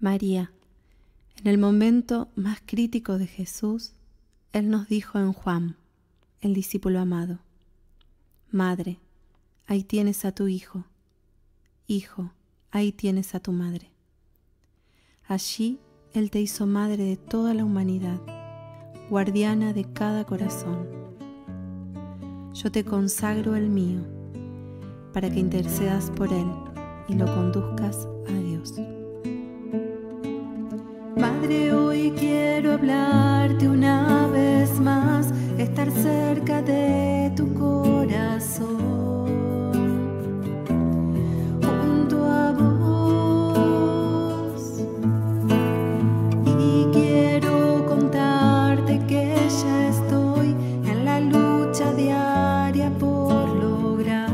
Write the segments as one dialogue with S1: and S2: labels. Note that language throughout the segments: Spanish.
S1: María, en el momento más crítico de Jesús, Él nos dijo en Juan, el discípulo amado: Madre, ahí tienes a tu hijo. Hijo, ahí tienes a tu madre. Allí Él te hizo madre de toda la humanidad, guardiana de cada corazón. Yo te consagro el mío, para que intercedas por Él y lo conduzcas a Dios. Madre, hoy quiero hablarte una vez más, estar cerca de tu corazón, junto a vos. Y quiero contarte que ya estoy en la lucha diaria por lograr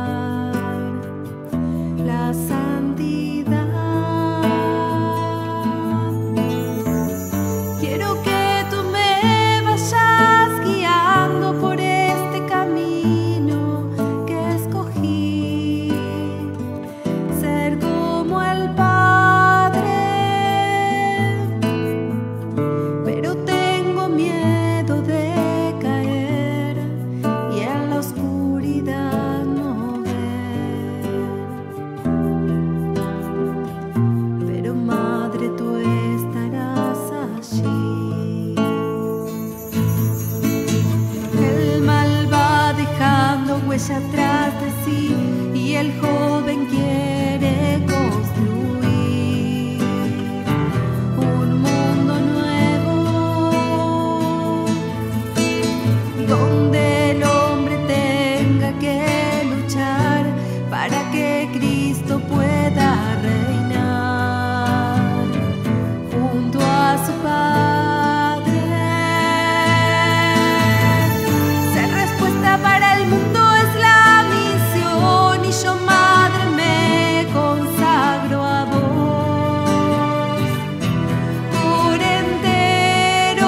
S1: la santidad. Quiero que tú me vayas guiando por este camino que escogí, ser como el Padre, pero tengo miedo de caer y en la oscuridad no ver. Pero Madre, tú estarás allí. El mal va dejando huella atrás de sí y el joven quiere construir un mundo nuevo, donde el hombre tenga que luchar para que Cristo pueda reinar junto a su Padre. Ser respuesta para el mundo es la misión, y yo, Madre, me consagro a vos por entero.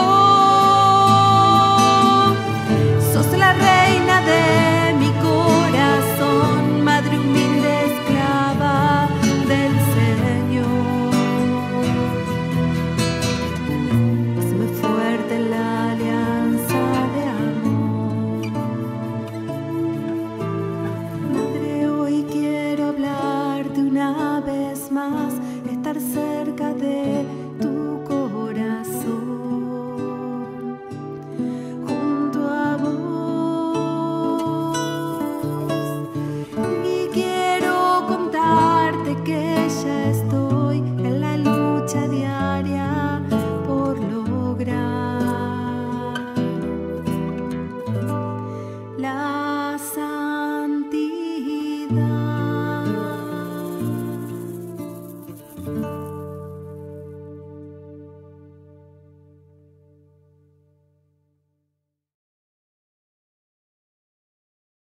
S1: Sos la reina de mi corazón, madre humilde, esclava del Señor. Hazme fuerte en la alianza de amor. Madre, hoy quiero hablarte una vez más, estar cerca de tu corazón, junto a vos. Y quiero contarte que ya estoy en la lucha diaria por lograr la santidad.